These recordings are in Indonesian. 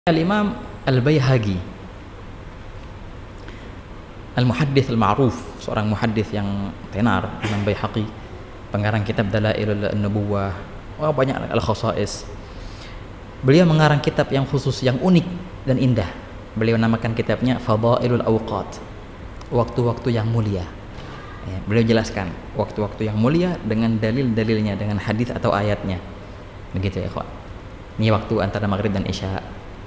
Al-Imam Al-Baihaqi, Al-Muhaddits Al-Ma'ruf, seorang muhaddits yang tenar, Imam Baihaqi, pengarang kitab Dalailun Nubuwah, banyak Al-Khasa'is. Beliau mengarang kitab yang khusus, yang unik dan indah. Beliau namakan kitabnya Fadailul Awqat, waktu-waktu yang mulia. Beliau jelaskan waktu-waktu yang mulia dengan dalil-dalilnya, dengan hadis atau ayatnya. Begitu ya, ikhwan. Ini waktu antara maghrib dan isya.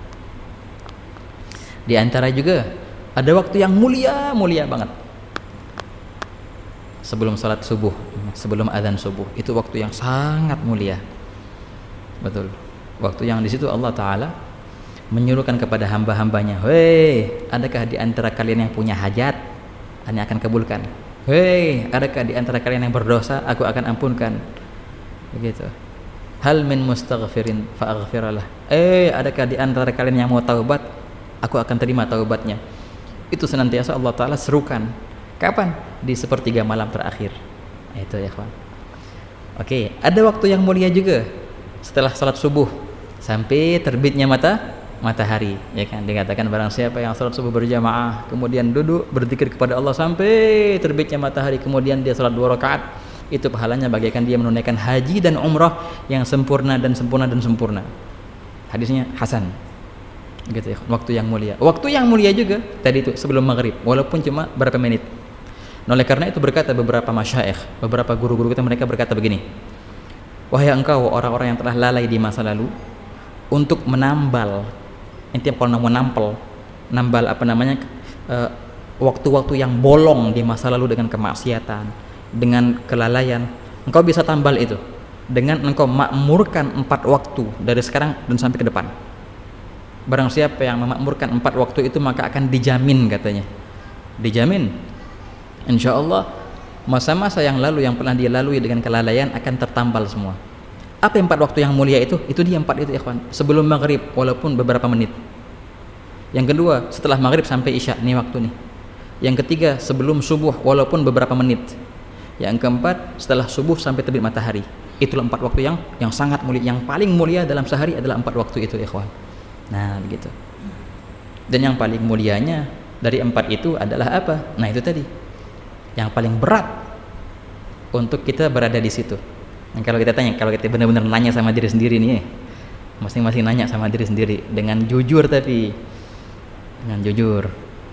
Di antara juga ada waktu yang mulia banget. Sebelum salat subuh, sebelum azan subuh, itu waktu yang sangat mulia. Betul. Waktu yang di situ Allah Ta'ala menyuruhkan kepada hamba-hambanya, "Hei, adakah di antara kalian yang punya hajat? Hanya akan kabulkan. Hei, adakah di antara kalian yang berdosa? Aku akan ampunkan." Begitu. Hal min mustaghfirin fa'aghfiralah. Adakah di antara kalian yang mau taubat? Aku akan terima taubatnya. Itu senantiasa Allah Ta'ala serukan. Kapan? Di sepertiga malam terakhir. Itu ya kawan. Oke, ada waktu yang mulia juga setelah salat subuh sampai terbitnya matahari, ya kan? Dikatakan barang siapa yang salat subuh berjamaah kemudian duduk berzikir kepada Allah sampai terbitnya matahari, kemudian dia salat 2 rakaat, itu pahalanya bagaikan dia menunaikan haji dan umrah yang sempurna dan sempurna dan sempurna. Hadisnya hasan. Gitu ya, waktu yang mulia. Waktu yang mulia juga tadi itu sebelum maghrib, walaupun cuma berapa menit. Oleh karena itu berkata beberapa masyaikh, beberapa guru-guru kita, mereka berkata begini, wahai engkau orang-orang yang telah lalai di masa lalu untuk menambal, intinya kalau mau nambal apa namanya, waktu-waktu yang bolong di masa lalu dengan kemaksiatan, dengan kelalaian, engkau bisa tambal itu dengan engkau makmurkan 4 waktu dari sekarang dan sampai ke depan. Barang siapa yang memakmurkan 4 waktu itu maka akan dijamin, katanya, dijamin insya Allah masa-masa yang lalu yang pernah dia lalui dengan kelalaian akan tertambal semua. Apa 4 waktu yang mulia itu? Itu dia 4 itu ya kawan. Sebelum maghrib walaupun beberapa menit. Yang kedua setelah maghrib sampai isya, ini waktu nih. Yang ketiga sebelum subuh walaupun beberapa menit. Yang keempat setelah subuh sampai terbit matahari. Itulah 4 waktu yang sangat mulia. Yang paling mulia dalam sehari adalah 4 waktu itu ya kawan. Nah begitu. Dan yang paling mulianya dari 4 itu adalah apa? Nah itu tadi, yang paling berat untuk kita berada di situ. Dan kalau kita tanya, kalau kita benar-benar nanya sama diri sendiri nih, masing-masing nanya sama diri sendiri dengan jujur, tapi dengan jujur.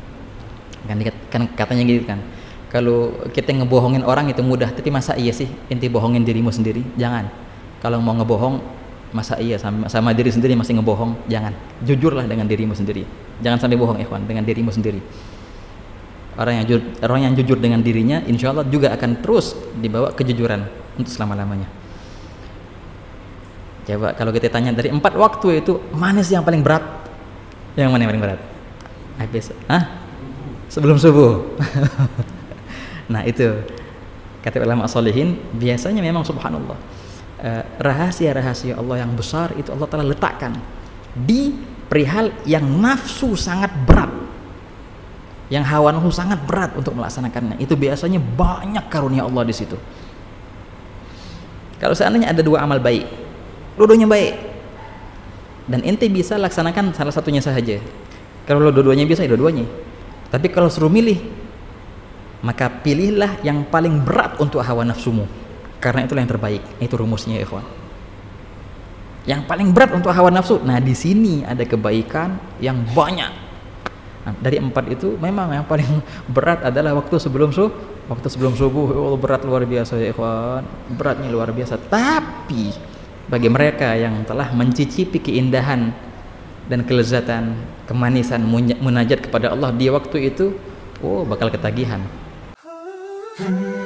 Kan katanya gitu kan, kalau kita ngebohongin orang itu mudah, tapi masa iya sih inti bohongin dirimu sendiri? Jangan. Kalau mau ngebohong, masa iya sama diri sendiri masih ngebohong? Jangan. Jujurlah dengan dirimu sendiri. Jangan sampai bohong ikhwan, dengan dirimu sendiri. Orang yang jujur dengan dirinya insya Allah juga akan terus dibawa kejujuran untuk selama-lamanya. Coba kalau kita tanya dari 4 waktu itu mana sih yang paling berat? Yang mana yang paling berat? Habis sebelum subuh. Nah itu kata ulama sholihin, biasanya memang subhanallah, rahasia-rahasia Allah yang besar itu Allah telah letakkan di perihal yang nafsu sangat berat, yang hawa nafsu sangat berat untuk melaksanakannya. Itu biasanya banyak karunia Allah di situ. Kalau seandainya ada 2 amal baik, dua-duanya baik, dan ente bisa laksanakan salah satunya saja. Kalau dua-duanya bisa, ya dua-duanya. Tapi kalau suruh milih, maka pilihlah yang paling berat untuk hawa nafsumu, karena itulah yang terbaik. Itu rumusnya ya ikhwan. Yang paling berat untuk hawa nafsu. Nah di sini ada kebaikan yang banyak. Nah, dari 4 itu memang yang paling berat adalah waktu sebelum subuh. Oh, berat luar biasa ya ikhwan, beratnya luar biasa. Tapi bagi mereka yang telah mencicipi keindahan dan kelezatan, kemanisan munajat kepada Allah di waktu itu, bakal ketagihan.